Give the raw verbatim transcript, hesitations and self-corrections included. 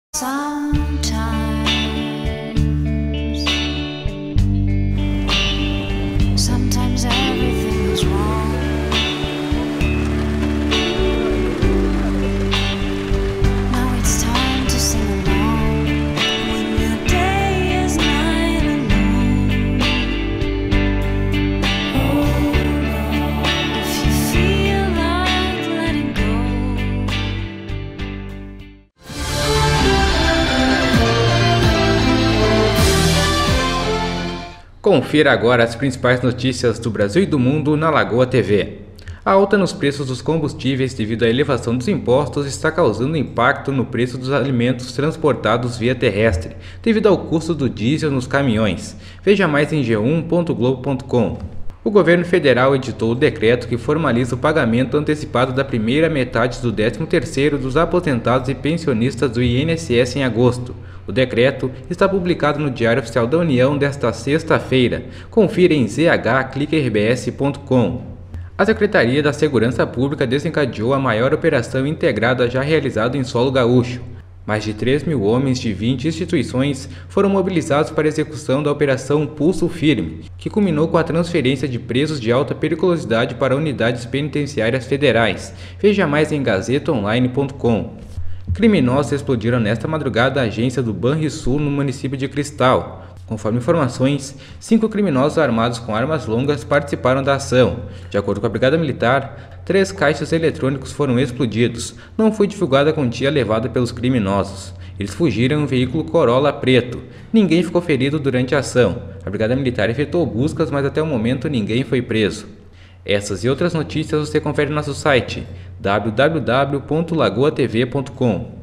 Sometimes, sometimes everything is wrong. Now it's time to sing along when your day is night alone. Hold on if you feel like letting go. Confira agora as principais notícias do Brasil e do mundo na Lagoa T V. A alta nos preços dos combustíveis devido à elevação dos impostos está causando impacto no preço dos alimentos transportados via terrestre, devido ao custo do diesel nos caminhões. Veja mais em g um ponto globo ponto com. O governo federal editou o decreto que formaliza o pagamento antecipado da primeira metade do décimo terceiro dos aposentados e pensionistas do I N S S em agosto. O decreto está publicado no Diário Oficial da União desta sexta-feira. Confira em z h clicker b s ponto com. A Secretaria da Segurança Pública desencadeou a maior operação integrada já realizada em solo gaúcho. Mais de três mil homens de vinte instituições foram mobilizados para a execução da Operação Pulso Firme, que culminou com a transferência de presos de alta periculosidade para unidades penitenciárias federais. Veja mais em gazeta online ponto com. Criminosos explodiram nesta madrugada a agência do Banrisul no município de Cristal. Conforme informações, cinco criminosos armados com armas longas participaram da ação. De acordo com a Brigada Militar, três caixas eletrônicos foram explodidos. Não foi divulgada a quantia levada pelos criminosos. Eles fugiram em um veículo Corolla preto. Ninguém ficou ferido durante a ação. A Brigada Militar efetuou buscas, mas até o momento ninguém foi preso. Essas e outras notícias você confere no nosso site w w w ponto lagoa t v ponto com.